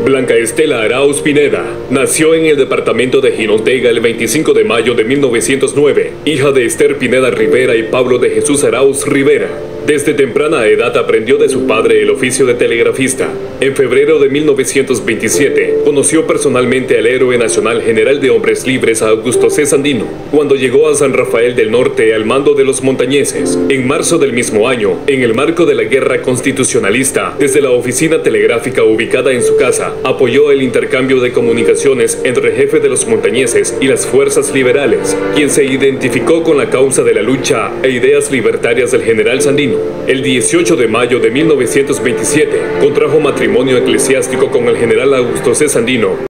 Blanca Estela Arauz Pineda nació en el departamento de Jinotega el 25 de mayo de 1909, hija de Esther Pineda Rivera y Pablo de Jesús Arauz Rivera. Desde temprana edad aprendió de su padre el oficio de telegrafista. En febrero de 1927 conoció personalmente al héroe nacional general de hombres libres Augusto C. Sandino, cuando llegó a San Rafael del Norte al mando de los montañeses. En marzo del mismo año, en el marco de la guerra constitucionalista, desde la oficina telegráfica ubicada en su casa, apoyó el intercambio de comunicaciones entre el jefe de los montañeses y las fuerzas liberales, quien se identificó con la causa de la lucha e ideas libertarias del general Sandino. El 18 de mayo de 1927 contrajo matrimonio eclesiástico con el general Augusto C. Sandino.